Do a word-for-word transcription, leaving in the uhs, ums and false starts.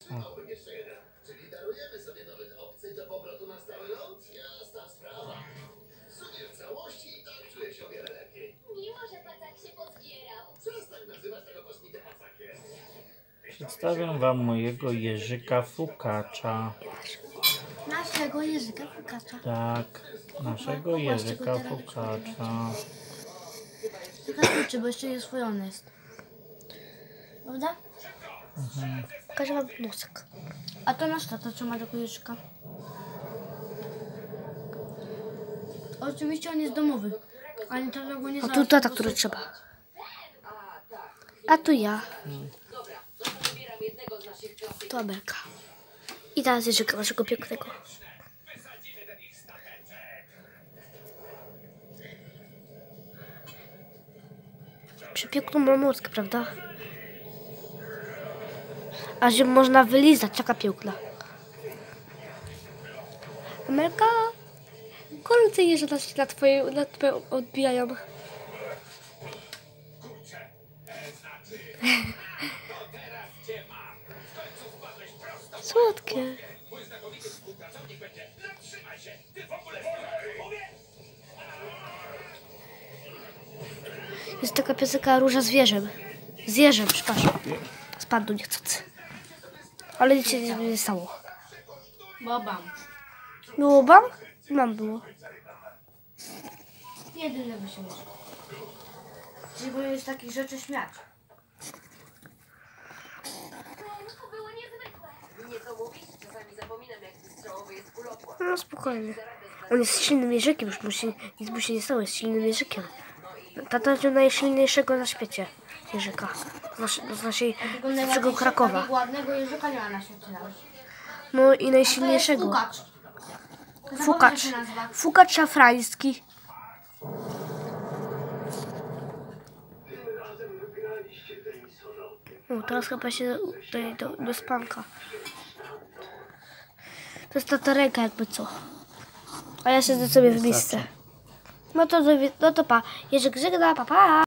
Przydałbym jeszcze jeden. Czyli darujemy sobie nowy obcy do powrotu na stały ląd? Jasna sprawa. W sumie w całości i tak czuję się o wiele lepiej. Mimo, że pacak się pozbierał. Przestań nazywać tego kosmitę pacakiem. Przedstawiam wam mojego jeżyka Fukacza. Naszego Jerzyka Fukacza. Tak, naszego jeżyka Fukacza. Zobaczcie, bo jeszcze nie oswojony jest. Prawda? Mhm. Pokażę wam nosek. A to nasz tata trzyma tego Jerzyka. Oczywiście on jest domowy. Ani tata go nie A tu tata, który trzeba. A tu ja. To Amelka. I teraz Jerzyka, naszego pięknego. Przepiękną mamutkę, prawda? A że można wylizać, taka piękna. Amelka, kolce jeżdżą na twoje, na twoje odbijają. Słodkie. Jest taka piosenka Róża z wieżem. Z jeżem, przepraszam. Spadł niechcący. Ale nic się nie, nie stało. Bobam. Było bam? Mam było. Jedyne by się nie. Nie boję się takich rzeczy śmiać. To było niezwykłe. Nie to mówić, czasami zapominam, jak wystrzałowy jest ulotła. No spokojnie. On jest silnym jeżykiem, już mu się, nic mu się nie stało, jest silnym jeżykiem. Tata wziął najsilniejszego na świecie jeżyka. Z, nasz, z naszej, z naszego Krakowa. Takiego ładnego Jerzyka nie ma na świecie nawet. No i To jest najsilniejszego. Fukacz. Fukacz. Jak się nazywa? Fukacz szafrański. O, teraz chyba się tutaj do, do spanka. To jest tata ręka jakby co. A ja siedzę sobie w miejsce. No to, no to pa. Jerzyk żegna, pa pa.